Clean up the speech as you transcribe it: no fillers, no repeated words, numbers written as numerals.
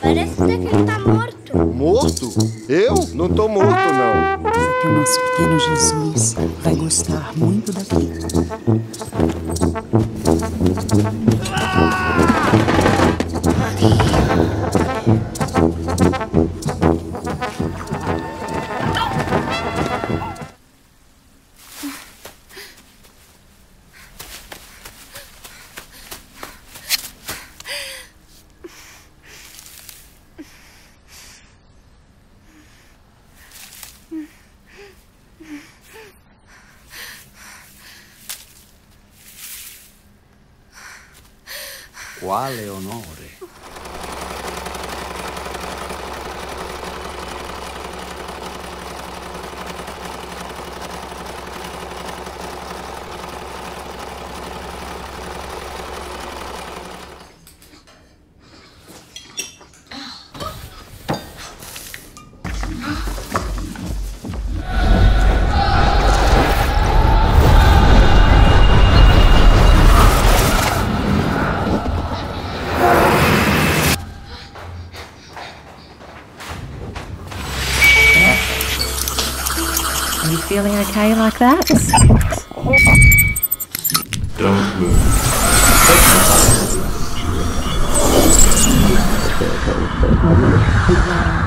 Parece até que ele tá morto. Morto? Eu? Não tô morto, não. Que o nosso pequeno Jesus vai gostar muito daqui. Quale onore. Are you feeling okay like that? Don't move. Wow.